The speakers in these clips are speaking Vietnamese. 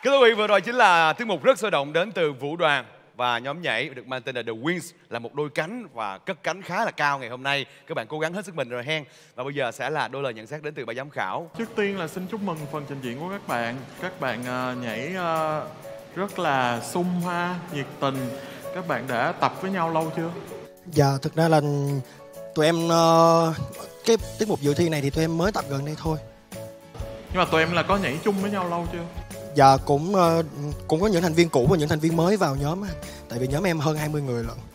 Kính thưa quý vị, vừa rồi chính là tiết mục rất sôi động đến từ Vũ Đoàn và nhóm nhảy được mang tên là The Wings, là một đôi cánh và cất cánh khá là cao ngày hôm nay. Các bạn cố gắng hết sức mình rồi hen. Và bây giờ sẽ là đôi lời nhận xét đến từ ban giám khảo. Trước tiên là xin chúc mừng phần trình diễn của các bạn. Các bạn nhảy rất là sung ha, nhiệt tình. Các bạn đã tập với nhau lâu chưa? Dạ, thực ra là tụi em cái tiết mục dự thi này thì tụi em mới tập gần đây thôi. Nhưng mà tụi em là có nhảy chung với nhau lâu chưa? Dạ, cũng có những thành viên cũ và những thành viên mới vào nhóm. Tại vì nhóm em hơn 20 người lận.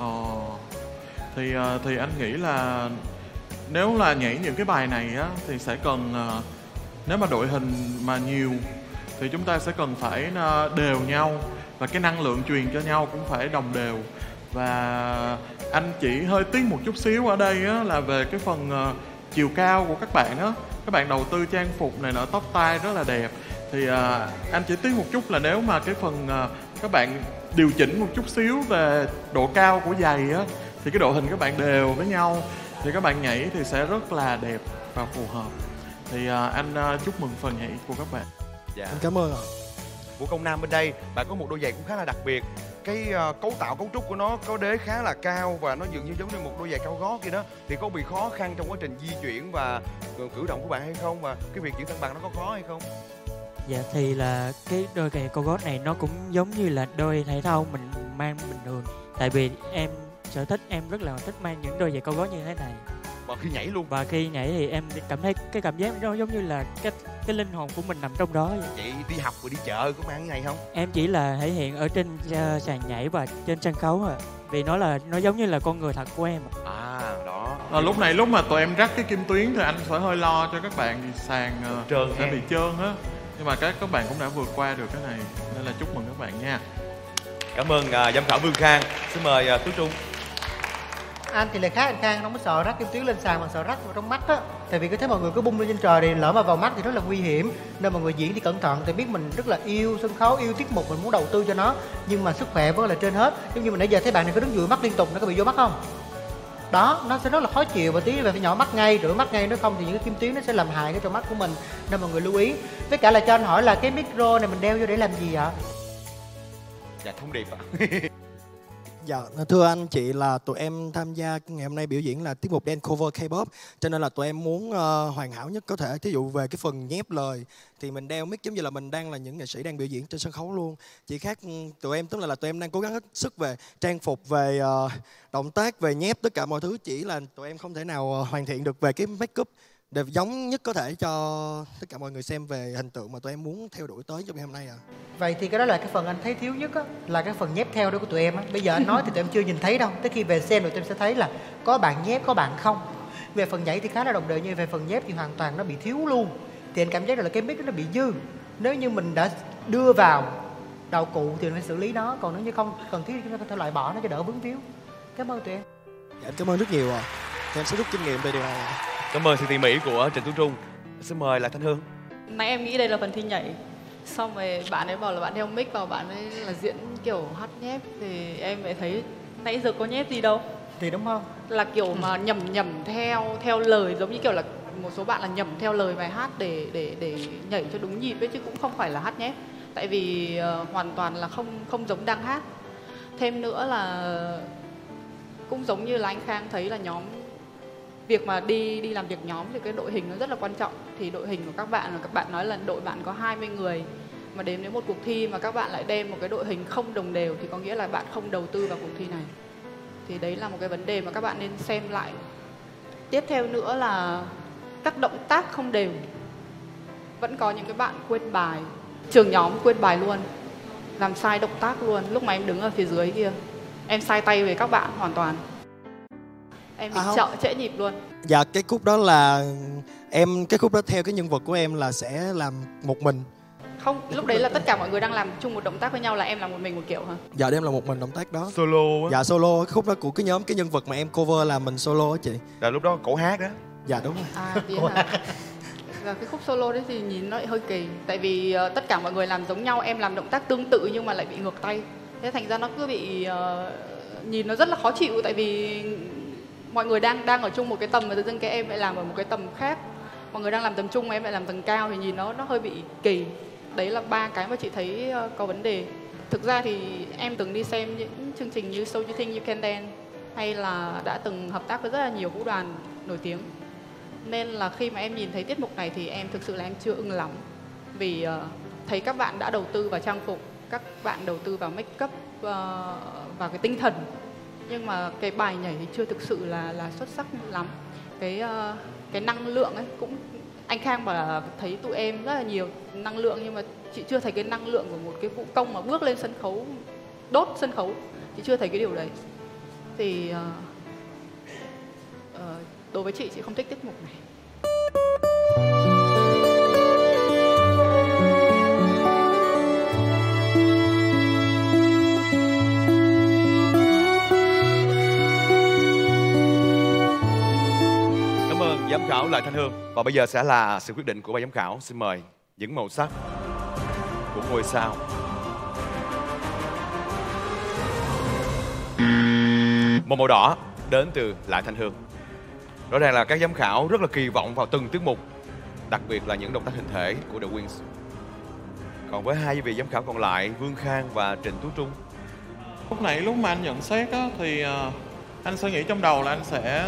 Thì anh nghĩ là nếu là nhảy những cái bài này á thì sẽ cần nếu mà đội hình mà nhiều thì chúng ta sẽ cần phải đều nhau, và cái năng lượng truyền cho nhau cũng phải đồng đều. Và anh chỉ hơi tiếc một chút xíu ở đây á, là về cái phần chiều cao của các bạn á. Các bạn đầu tư trang phục này nọ, tóc tai rất là đẹp. Thì anh chỉ tiếc một chút là nếu mà cái phần các bạn điều chỉnh một chút xíu về độ cao của giày á, thì cái độ hình các bạn đều với nhau thì các bạn nhảy thì sẽ rất là đẹp và phù hợp. Thì anh chúc mừng phần nhảy của các bạn. Dạ. Em cảm ơn ạ. Vũ Công Nam bên đây, bạn có một đôi giày cũng khá là đặc biệt. Cái cấu trúc của nó có đế khá là cao và nó dường như giống như một đôi giày cao gót kia đó. Thì có bị khó khăn trong quá trình di chuyển và cử động của bạn hay không? Và cái việc chuyển thăng bằng nó có khó hay không? Dạ thì là cái đôi giày cao gót này nó cũng giống như là đôi thể thao mình mang bình thường. Tại vì em sở thích, em rất là thích mang những đôi giày cao gót như thế này. Và khi nhảy luôn. Và khi nhảy thì em cảm thấy cái cảm giác nó giống như là cái linh hồn của mình nằm trong đó vậy. Vậy đi học và đi chợ có mang cái này không? Em chỉ là thể hiện ở trên sàn nhảy và trên sân khấu à. Vì nó giống như là con người thật của em. Đó. Lúc này lúc mà tụi em rắc cái kim tuyến thì anh phải hơi lo cho các bạn vì sàn sẽ bị trơn á. Nhưng mà các bạn cũng đã vượt qua được cái này, nên là chúc mừng các bạn nha. Cảm ơn giám khảo Vương Khang. Xin mời Tú Trung. Anh thì lại khác anh Khang, không có sợ rắc kim tuyến lên sàn mà sợ rắc vào trong mắt á. Tại vì cứ thấy mọi người cứ bung lên trên trời thì lỡ mà vào mắt thì rất là nguy hiểm. Nên mọi người diễn thì cẩn thận, tại biết mình rất là yêu sân khấu, yêu tiết mục, mình muốn đầu tư cho nó. Nhưng mà sức khỏe vẫn là trên hết. Giống như mình nãy giờ thấy bạn này cứ đứng dụi mắt liên tục, nó có bị vô mắt không? Đó, nó sẽ rất là khó chịu và tí về phải nhỏ mắt ngay, rửa mắt ngay, nếu không thì những cái kim tuyến nó sẽ làm hại cái trong mắt của mình. Nên mọi người lưu ý. Với cả là cho anh hỏi là cái micro này mình đeo vô để làm gì ạ? Dạ, thông điệp ạ. Dạ, thưa anh chị, là tụi em tham gia ngày hôm nay biểu diễn là tiết mục dance cover K-pop, cho nên là tụi em muốn hoàn hảo nhất có thể. Thí dụ về cái phần nhép lời thì mình đeo mic giống như là mình đang là những nghệ sĩ đang biểu diễn trên sân khấu luôn. Chỉ khác tụi em, tức là tụi em đang cố gắng hết sức về trang phục, về động tác, về nhép, tất cả mọi thứ. Chỉ là tụi em không thể nào hoàn thiện được về cái make up để giống nhất có thể cho tất cả mọi người xem về hình tượng mà tụi em muốn theo đuổi tới trong ngày hôm nay ạ. Vậy thì cái đó là cái phần anh thấy thiếu nhất á, là cái phần nhép theo đó của tụi em á. Bây giờ anh nói thì tụi em chưa nhìn thấy đâu, tới khi về xem rồi tụi em sẽ thấy là có bạn nhép, có bạn không. Về phần nhảy thì khá là đồng đều, nhưng về phần nhép thì hoàn toàn nó bị thiếu luôn. Thì anh cảm giác là cái mic nó bị dư. Nếu như mình đã đưa vào đạo cụ thì mình phải xử lý nó, còn nếu như không cần thiết thì chúng ta có thể loại bỏ nó cho đỡ vướng víu. Cảm ơn tụi em. Dạ, em cảm ơn rất nhiều ạ. Em sẽ rút kinh nghiệm về điều này. Cảm ơn sự tỉ mỉ của Trịnh Tú Trung. Xin mời lại Thanh Hương. Nãy em nghĩ đây là phần thi nhảy, xong rồi bạn ấy bảo là bạn đeo mic vào, bạn ấy là diễn kiểu hát nhép, thì em lại thấy nãy giờ có nhép gì đâu. Thì đúng không? Là kiểu mà nhẩm theo lời, giống như kiểu là một số bạn là nhẩm theo lời bài hát để nhảy cho đúng nhịp ấy, chứ cũng không phải là hát nhép. Tại vì hoàn toàn là không giống đang hát. Thêm nữa là cũng giống như là anh Khang thấy là nhóm, việc mà đi làm việc nhóm thì cái đội hình nó rất là quan trọng. Thì đội hình của các bạn nói là đội bạn có 20 người, mà đến với một cuộc thi mà các bạn lại đem một cái đội hình không đồng đều thì có nghĩa là bạn không đầu tư vào cuộc thi này. Thì đấy là một cái vấn đề mà các bạn nên xem lại. Tiếp theo nữa là các động tác không đều. Vẫn có những cái bạn quên bài, trưởng nhóm quên bài luôn, làm sai động tác luôn. Lúc mà em đứng ở phía dưới kia, em sai tay với các bạn hoàn toàn. Em bị trễ nhịp luôn. Dạ, cái khúc đó là cái khúc đó theo cái nhân vật của em là sẽ làm một mình. Không, lúc đấy là tất cả mọi người đang làm chung một động tác với nhau, là em làm một mình một kiểu hả? Dạ, em là một mình động tác đó. Solo á. Dạ, solo. Cái khúc đó của cái nhóm, cái nhân vật mà em cover là mình solo á chị. Là lúc đó cổ hát đó. Dạ, đúng rồi. Và cái khúc solo đấy thì nhìn nó lại hơi kỳ. Tại vì tất cả mọi người làm giống nhau, em làm động tác tương tự nhưng mà lại bị ngược tay. Thế thành ra nó cứ bị nhìn nó rất là khó chịu. Tại vì mọi người đang ở chung một cái tầm mà tự dưng cái em lại làm ở một cái tầm khác. Mọi người đang làm tầm trung mà em lại làm tầng cao thì nhìn nó hơi bị kỳ. đấy là 3 cái mà chị thấy có vấn đề. Thực ra thì em từng đi xem những chương trình như So You Think You Can Dance hay là đã từng hợp tác với rất là nhiều vũ đoàn nổi tiếng. Nên là khi mà em nhìn thấy tiết mục này thì em thực sự là em chưa ưng lắm. Vì thấy các bạn đã đầu tư vào trang phục, các bạn đầu tư vào make up và cái tinh thần. Nhưng mà cái bài nhảy thì chưa thực sự là xuất sắc lắm. Cái năng lượng ấy cũng, anh Khang bảo là thấy tụi em rất là nhiều năng lượng, nhưng mà chị chưa thấy cái năng lượng của một cái vũ công mà bước lên sân khấu, đốt sân khấu. Chị chưa thấy cái điều đấy. Thì đối với chị không thích tiết mục này. Cảm ơn giám khảo Lại Thanh Hương. Và bây giờ sẽ là sự quyết định của ban giám khảo. Xin mời những màu sắc của ngôi sao. Một màu đỏ đến từ Lại Thanh Hương. Rõ ràng là các giám khảo rất là kỳ vọng vào từng tiết mục, đặc biệt là những động tác hình thể của The Wings. Còn với hai vị giám khảo còn lại, Vương Khang và Trịnh Tú Trung. Lúc nãy lúc mà anh nhận xét á, thì anh sẽ nghĩ trong đầu là anh sẽ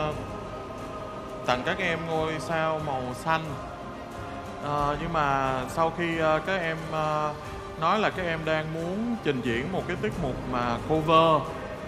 tặng các em ngôi sao màu xanh. Nhưng mà sau khi các em nói là các em đang muốn trình diễn một cái tiết mục mà cover,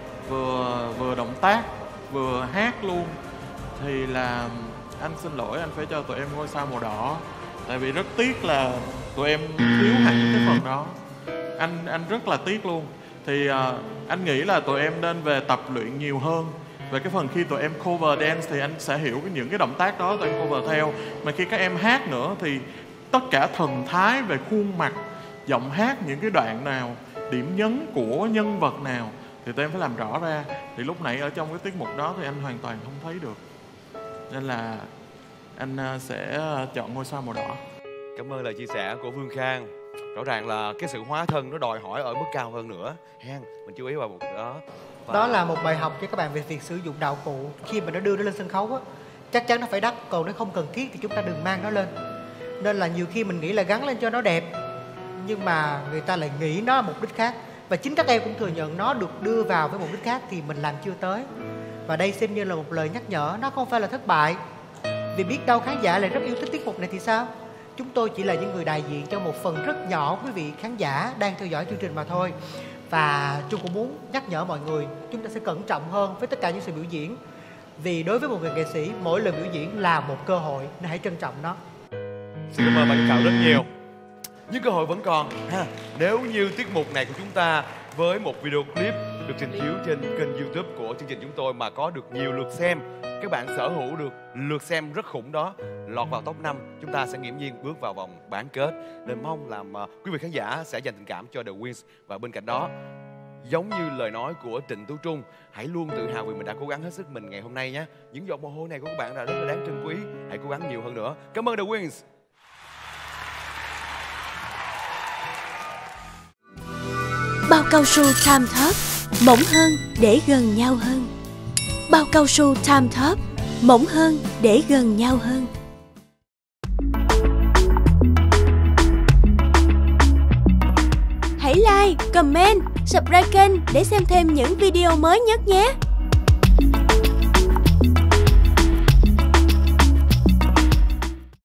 vừa động tác vừa hát luôn, thì là anh xin lỗi, anh phải cho tụi em ngôi sao màu đỏ. Tại vì rất tiếc là tụi em thiếu hẳn cái phần đó. Anh rất là tiếc luôn. Thì anh nghĩ là tụi em nên về tập luyện nhiều hơn. Về cái phần khi tụi em cover dance thì anh sẽ hiểu những cái động tác đó tụi em cover theo. Mà khi các em hát nữa thì tất cả thần thái về khuôn mặt, giọng hát, những cái đoạn nào, điểm nhấn của nhân vật nào thì tụi em phải làm rõ ra. Thì lúc nãy ở trong cái tiết mục đó thì anh hoàn toàn không thấy được. Nên là anh sẽ chọn ngôi sao màu đỏ. Cảm ơn lời chia sẻ của Vương Khang. Rõ ràng là cái sự hóa thân nó đòi hỏi ở mức cao hơn nữa. Mình chú ý vào một đó. Đó là một bài học cho các bạn về việc sử dụng đạo cụ. Khi mà nó đưa nó lên sân khấu á, chắc chắn nó phải đắt. Còn nếu không cần thiết thì chúng ta đừng mang nó lên. Nên là nhiều khi mình nghĩ là gắn lên cho nó đẹp, nhưng mà người ta lại nghĩ nó là mục đích khác. Và chính các em cũng thừa nhận nó được đưa vào với mục đích khác thì mình làm chưa tới. Và đây xem như là một lời nhắc nhở. Nó không phải là thất bại, vì biết đâu khán giả lại rất yêu thích tiết mục này thì sao. Chúng tôi chỉ là những người đại diện cho một phần rất nhỏ quý vị khán giả đang theo dõi chương trình mà thôi. Và Trung cũng muốn nhắc nhở mọi người, chúng ta sẽ cẩn trọng hơn với tất cả những sự biểu diễn. Vì đối với một người nghệ sĩ, mỗi lần biểu diễn là một cơ hội, nên hãy trân trọng nó. Xin cảm ơn ban giám khảo rất nhiều. Nhưng cơ hội vẫn còn ha. Nếu như tiết mục này của chúng ta với một video clip được trình chiếu trên kênh YouTube của chương trình chúng tôi mà có được nhiều lượt xem, các bạn sở hữu được lượt xem rất khủng đó, lọt vào top 5, chúng ta sẽ nghiễm nhiên bước vào vòng bán kết. Nên mong làm quý vị khán giả sẽ dành tình cảm cho The Wings. Và bên cạnh đó, giống như lời nói của Trịnh Tú Trung, hãy luôn tự hào vì mình đã cố gắng hết sức mình ngày hôm nay nhé. Những giọt mồ hôi này của các bạn là rất là đáng trân quý. Hãy cố gắng nhiều hơn nữa. Cảm ơn The Wings. Bao cao su Time Top, mỏng hơn để gần nhau hơn. Bao cao su Time Top, mỏng hơn để gần nhau hơn. Hãy like, comment, subscribe kênh để xem thêm những video mới nhất nhé.